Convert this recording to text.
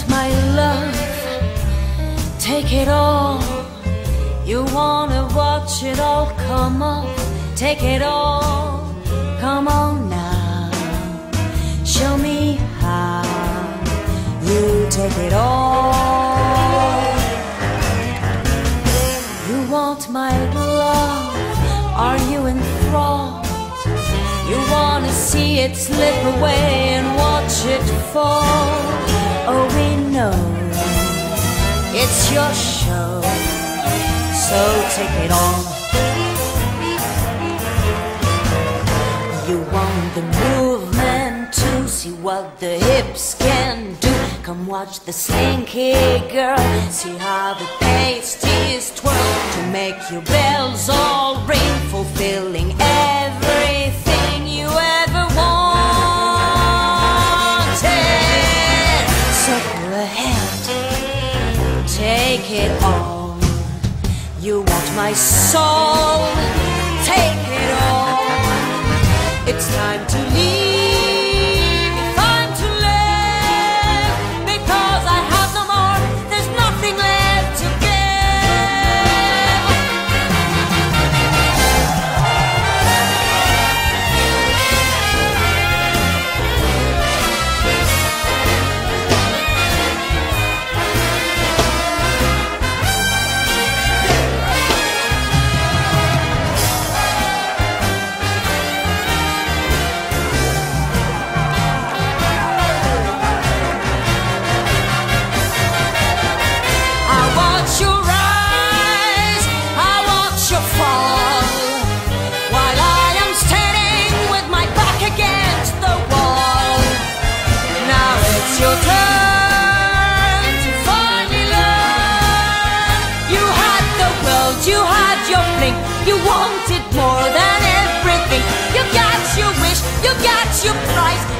my love, take it all. You wanna watch it all come off, take it all. Come on now, show me how you take it all. You want my love, are you enthralled? You wanna see it slip away and watch it fall. Oh, we know it's your show, so take it on. You want the movement to see what the hips can do. Come watch the slinky girl, see how the pasties twirl to make your bells all ring, fulfilling everything you ever wanted. So go ahead, take it all. You want my soul, take it all. It's time to leave, time to live, because I have no more, there's nothing left to give. Your turn to finally learn. You had the world, you had your fling, you wanted more than everything. You got your wish, you got your prize.